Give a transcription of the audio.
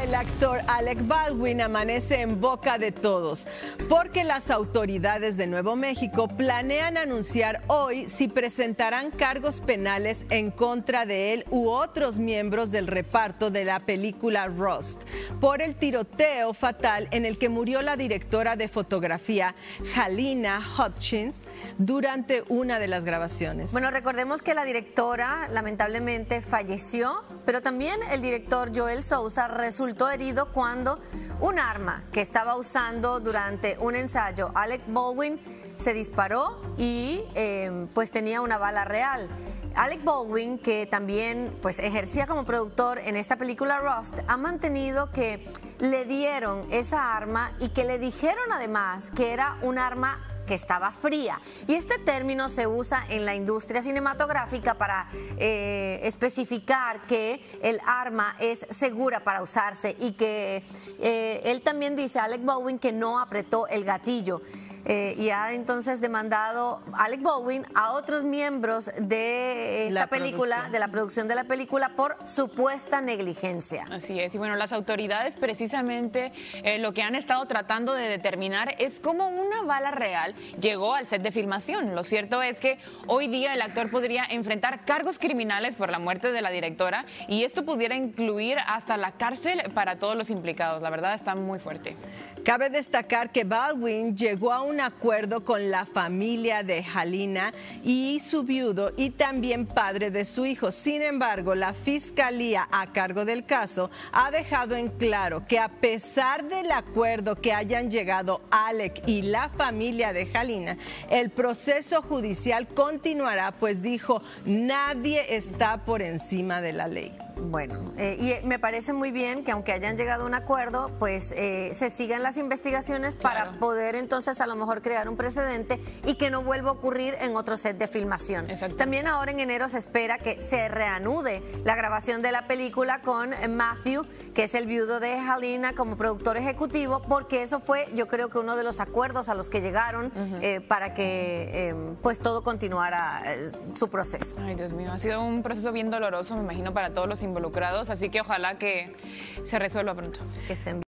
del actor Alec Baldwin amanece en boca de todos, porque las autoridades de Nuevo México planean anunciar hoy si presentarán cargos penales en contra de él u otros miembros del reparto de la película Rust, por el tiroteo fatal en el que murió la directora de fotografía Halyna Hutchins durante una de las grabaciones. Bueno, recordemos que la directora lamentablemente falleció, pero también el director Joel Souza resultó herido cuando un arma que estaba usando durante un ensayo, Alec Baldwin, se disparó y pues tenía una bala real. Alec Baldwin, que también pues ejercía como productor en esta película Rust, ha mantenido que le dieron esa arma y que le dijeron además que era un arma que estaba fría. Y este término se usa en la industria cinematográfica para especificar que el arma es segura para usarse y que él también dice, Alec Baldwin, que no apretó el gatillo. Y ha entonces demandado Alec Baldwin a otros miembros de esta película, de la producción de la película, por supuesta negligencia. Así es, y bueno, las autoridades precisamente lo que han estado tratando de determinar es cómo una bala real llegó al set de filmación. Lo cierto es que hoy día el actor podría enfrentar cargos criminales por la muerte de la directora y esto pudiera incluir hasta la cárcel para todos los implicados. La verdad está muy fuerte. Cabe destacar que Baldwin llegó a un acuerdo con la familia de Halyna y su viudo y también padre de su hijo. Sin embargo, la fiscalía a cargo del caso ha dejado en claro que a pesar del acuerdo que hayan llegado Alec y la familia de Halyna, el proceso judicial continuará, pues dijo, nadie está por encima de la ley. Bueno, y me parece muy bien que aunque hayan llegado a un acuerdo, pues se sigan las investigaciones para poder entonces a lo mejor crear un precedente y que no vuelva a ocurrir en otro set de filmación. También ahora en enero se espera que se reanude la grabación de la película con Matthew, que es el viudo de Halyna, como productor ejecutivo, porque eso fue, yo creo que uno de los acuerdos a los que llegaron para que pues todo continuara su proceso. Ay, Dios mío, ha sido un proceso bien doloroso, me imagino, para todos los involucrados, así que ojalá que se resuelva pronto. Que estén bien.